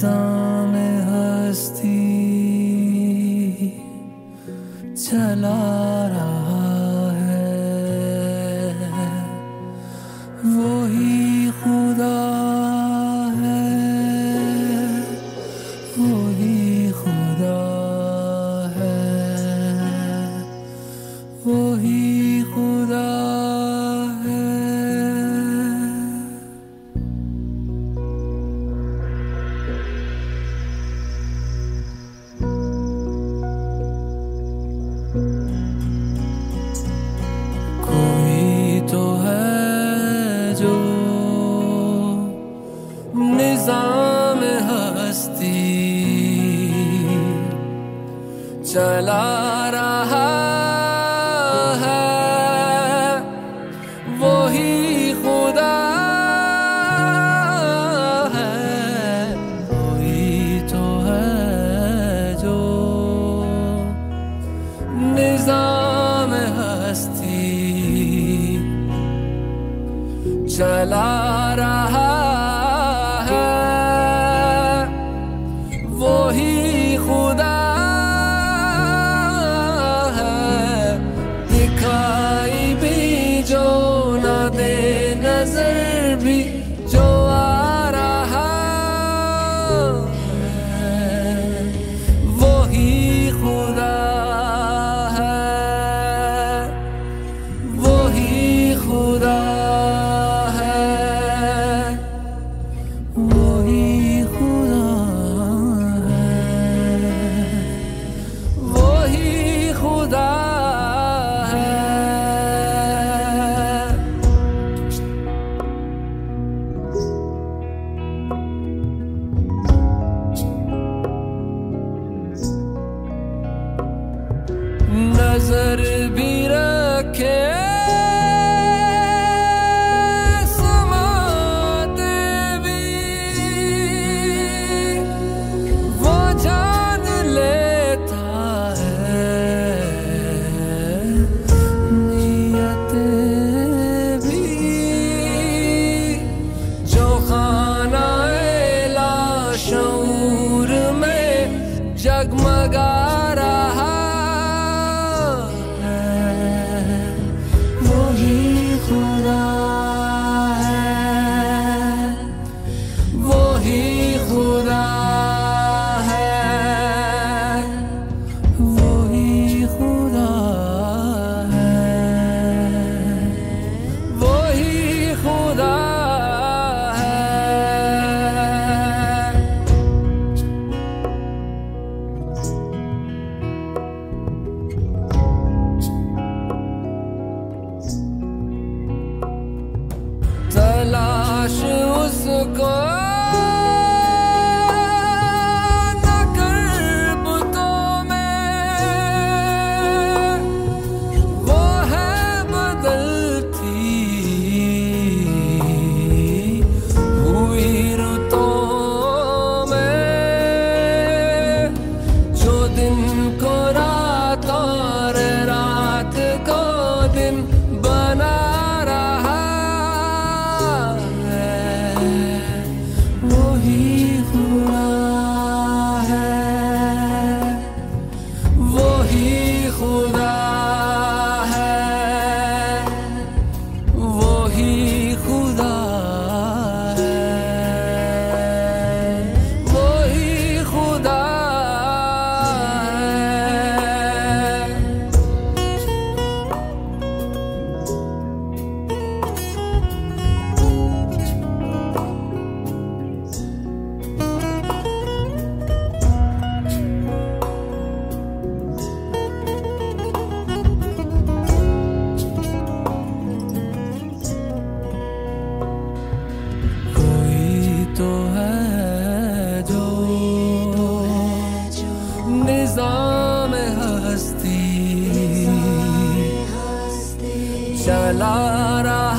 निज़ाम हस्ती चला रहा है, वही खुदा है, वही खुदा है, वही खुदा है। कोई तो है जो निज़ाम हस्ती चला रहा है, वही खुदा है, वही तो है जो निज़ाम हस्ती चला रहा है, वही खुदा है। दिखाई भी जो ना दे, नजर भी जो आ रहा है, वही खुदा है, वही खुदा है, वही खुदा है, वही खुदा है। नजर भी रखे समाते भी, वो जान लेता है नियतें भी, जो खानाए लाशऊर में जगमगा रहा है, वही खुदा है, वही खुदा है, वही खुदा है, वही खुदा है। तलाश उसको न कर बुतों में, वो है बदलती हुई रुतों में, जो दिन को रात और रात को दिन बना रहा है, वही खुदा है, वही खुदा है, वही खुदा है, वही खुदा है। कोई तो है जो निज़ाम हस्ती चला रहा